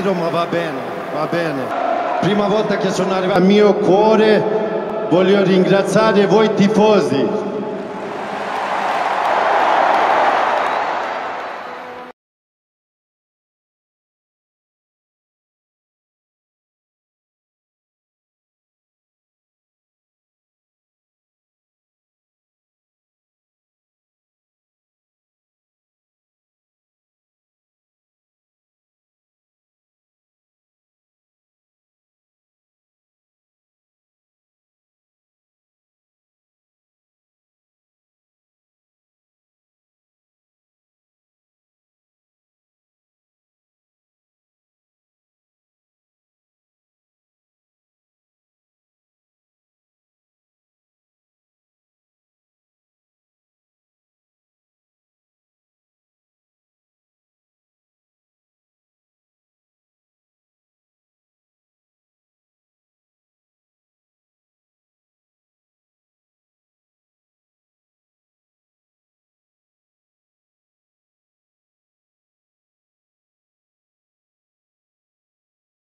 giro, ma va bene, va bene. Prima volta che sono arrivato al mio cuore, voglio ringraziare voi tifosi.